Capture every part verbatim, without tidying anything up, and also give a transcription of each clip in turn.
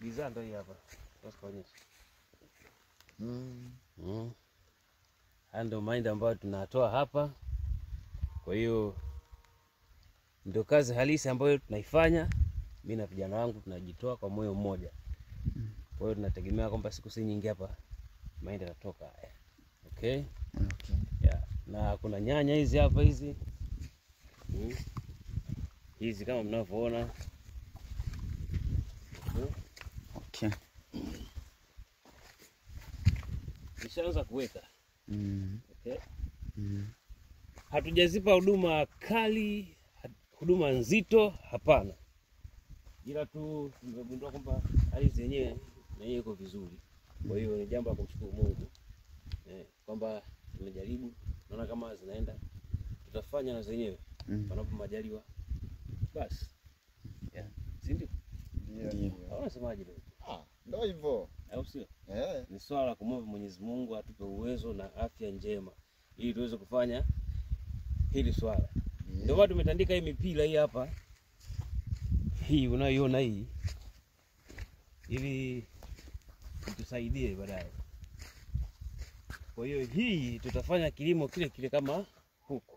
bidhaa ndio hii hapa. Sasa kaonyesha. Mm. Mm. Haya ndio mahindi ambayo tunatoa hapa. Kwa hiyo ndio kazi halisi ambayo tunaifanya. Mimi na vijana wangu tunajitoa kwa moyo mmoja. Kwa hiyo tunategemea kwamba siku si nyingi hapa mahindi yanatoka haya. Okay? Okay. Yeah. Na kuna nyanya hizi hapa hizi. Mm. Hizi kama mnavyoona. Mm. Okay. Nishaanza kuweka. Mm. Okay. Mm. Hatujazipa huduma kali, huduma nzito, hapana. Ila tu tumegundua kwamba hali zenyewe na yeye iko vizuri. Kwa hiyo ni jambo la kumshukuru Mungu. Eh, kwamba tumejaribu, naona kama zinaenda. Tutafanya na zenyewe mm. panapo majaliwa. Basi. Yeah. Si ndio? Ndio. Haona semaje leo? Ah, ndio hivyo. Au sio? Eh. Ni swala la kumwomba Mwenyezi Mungu atupe uwezo na afya njema ili tuweze kufanya hili swala. Yeah. Ndio maana tumetandika hii mipira hii hapa. Hii unayoiona hii ili itusaidie baadaye. Kwa hiyo hii tutafanya kilimo kile kile kama huku.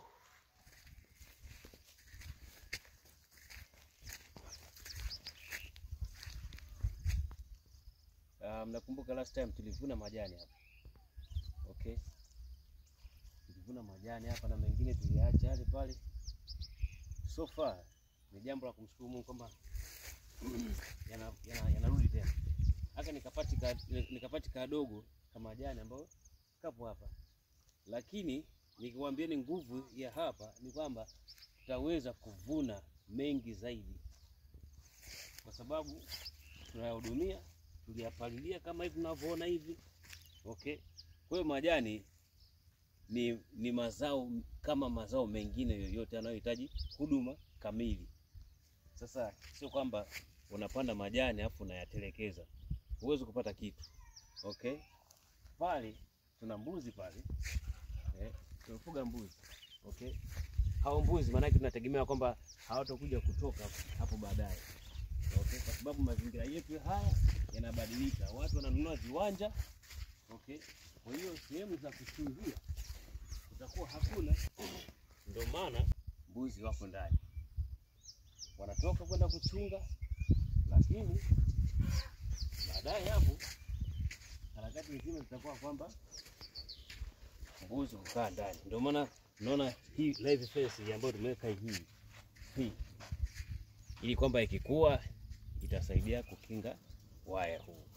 Um, nakumbuka last time tulivuna majani hapa. Okay. Tulivuna majani hapa na mengine tuliacha yale pale. So far ni jambo la kumshukuru Mungu kwamba yanarudi yana, yana tena. Haka nikapati ka, nikapati kadogo kama majani ambayo kapo hapa. Lakini nikiwaambieni nguvu ya hapa ni kwamba tutaweza kuvuna mengi zaidi. Kwa sababu tunayahudumia, tuliyapalilia kama hivi tunavyoona hivi. Okay. Kwa hiyo majani ni ni mazao kama mazao mengine yoyote yanayohitaji huduma kamili. Sasa sio kwamba unapanda majani afu unayatelekeza. Huwezi kupata kitu. Okay? Pale tuna mbuzi pale. Eh, tunafuga mbuzi. Okay? Hao mbuzi maana yake tunategemea kwamba hawatakuja kutoka hapo baadaye. Okay? Kwa sababu mazingira yetu haya yanabadilika. Watu wananunua viwanja. Okay? Kwa hiyo sehemu za kuchungia utakuwa hakuna. Ndio maana mbuzi wako ndani. Wanatoka kwenda kuchunga, lakini baadaye hapo harakati nzima zitakuwa kwamba mbuzi kukaa ndani. Ndio maana unaona hii live fence ambayo tumeweka hii hii ili kwamba ikikua itasaidia kukinga waya huu.